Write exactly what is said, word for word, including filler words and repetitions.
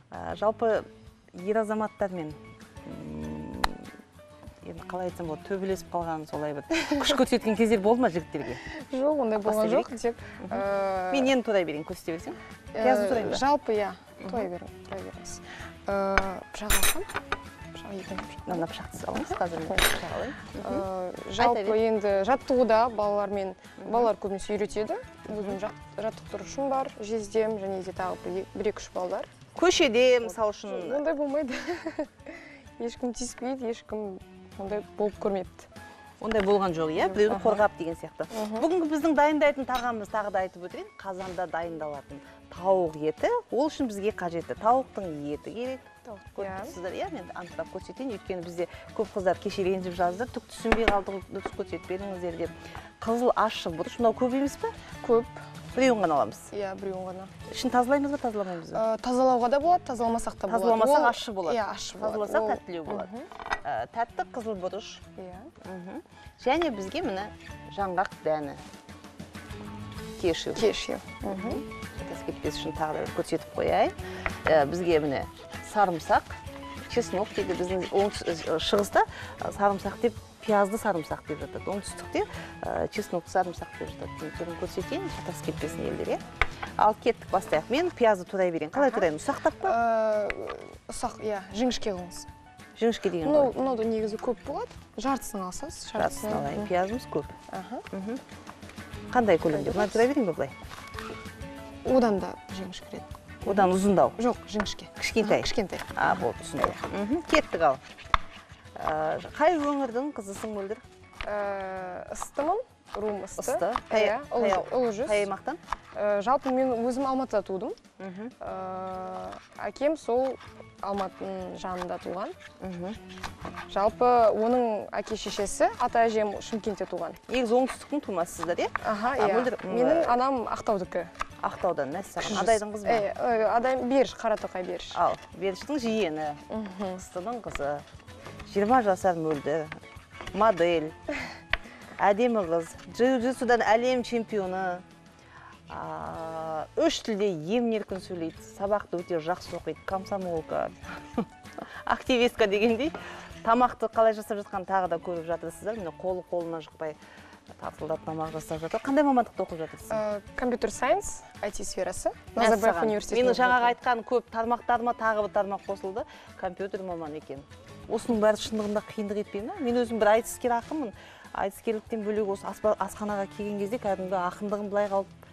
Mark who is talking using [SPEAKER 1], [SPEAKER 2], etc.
[SPEAKER 1] Жалпы ер азаматтармен енді қалай айтсам болады, төбелесіп қалған солай бір күш көрсеткен кездер болды ма жігіттерге?
[SPEAKER 2] Жоқ, ондай болған жоқ.
[SPEAKER 1] Мен енді турай берейін, көрсете берсең. Пиязды турайын ба?
[SPEAKER 2] Жалпы, иә, турай беріңіз. Пышақ алсам? Пышақ екінші пышақ.
[SPEAKER 1] Мына пышақты салыңыз, қазір мен пышақ алайын.
[SPEAKER 2] Жалпы енді жаттығуда балалармен, балалар көбінесе үйретеді. Өзім жаттықтырушым бар, жездем, және де тағы бір-екі үш балалар.
[SPEAKER 1] Көшеде, мысал үшін...
[SPEAKER 2] Ондай болмайды. Ешкім тиіспейді, ешкім ондай болып көрмепті.
[SPEAKER 1] Ондай болған жоқ, иә? Біреуді қорғап деген сияқты. Бүгінгі біздің дайындайтын тағамыз тағы да айтып өтейін. Қазанда дайындалатын тауық еті, ол үшін бізге қажетті. Тауықтың еті керек. Көрдіңіздер, иә? Мен анықтап көрсетейін. Өйткені бізде көп қыздар кеше ренжіп жазды. Түк түсінбей қалдық, дұрыс көрсетіп беріңіздер деп. Қызыл ащы бұрыш. Мынау көп емес пе?
[SPEAKER 2] Көп.
[SPEAKER 1] Біреуін ғана аламыз.
[SPEAKER 2] Иә, біреуін ғана.
[SPEAKER 1] Ішін тазалаймыз ба, тазаламаймыз ба?
[SPEAKER 2] Тазалауға да болады, тазаламасақ та болады.
[SPEAKER 1] Тазаламасақ ащы болады.
[SPEAKER 2] Иә, ащы болады.
[SPEAKER 1] Тазаласақ тәттілеу болады. Тәтті қызыл бұрыш.
[SPEAKER 2] Иә.
[SPEAKER 1] Және бізге міне жаңғақ дәні. Кешью.
[SPEAKER 2] Кешью.
[SPEAKER 1] Тас кетпес үшін тағы да көрсетіп қояйын. Бізге міне сарымсақ, чеснок дейді. Біздің шығыста сарымсақ деп, пиязды сарымсақ деп жатады. Оңтүстікте чеснок сарымсақ деп жатады. Түрін көрсетейін, тас кетпесін елдер, е. Ал кеттік бастайық. Мен пиязды турай берейін. Қалай турайын? Ұсақтап па?
[SPEAKER 2] Ұсақ, иә, жіңішке қылыңыз.
[SPEAKER 1] Жіңішке деген ғой?
[SPEAKER 2] Мынауды негізі көп болады. Жартысын алсыз.
[SPEAKER 1] Жартысын алайын. Пиязымыз көп. Қандай көлемде? Бұны турай берейін бе бұлай?
[SPEAKER 2] Одан да жіңішкіреді.
[SPEAKER 1] Одан ұзындау?
[SPEAKER 2] Жоқ, жіңішке.
[SPEAKER 1] Кішкентай?
[SPEAKER 2] Кішкентай.
[SPEAKER 1] А, болды, түсіндім. Кеттік ал. Қай өңірдің қызысың мөлдір?
[SPEAKER 2] Ыстымын, руым ысты.
[SPEAKER 1] Ысты?
[SPEAKER 2] Ұлы жүз.
[SPEAKER 1] Қай аймақтан?
[SPEAKER 2] Жалпы мен өзім Алматыда тудым. Әкем сол Алматының жанында туған. Жалпы оның әке-шешесі, ата-әжем Шымкентте туған.
[SPEAKER 1] Негізі оңтүстіктің тумасысыздар, е?
[SPEAKER 2] Аха, иә. Менің анам Ақтаудікі.
[SPEAKER 1] Ақтаудан, мәссаған. Адайдың қызы ба?
[SPEAKER 2] Адай Беріш, Қаратоқай Беріш.
[SPEAKER 1] Ал, Беріштің жиені, Ыстының қызы, жиырма жасар мөлді, модель, әдемі қыз, джиу-джитсудан әлем чемпионы, үш тілде емін-еркін сөйлейді, сабақты өте жақсы оқиды, комсомолка, активистка дегендей, тамақты қалай жасап жатқан тағы да көріп жатырсыздар. Міне қолы қолына жұқпай тартылдап тамақ жасап жатыр. Қандай мамандықты оқып жатырсыз?
[SPEAKER 2] Компьютер сайенс, ай ти сферасы. Назарбаев университеті.
[SPEAKER 1] Менің жаңағы айтқан көп тармақтарыма тағы бір тармақ қосылды. Компьютер маман екен. Осының бәрі шындығында қиындық етпей ме? Мен өзім бір айтыскер ақынмын. Айтыскерліктен бөлек осы асханаға келген кезде кәдімгі ақындығым былай қалып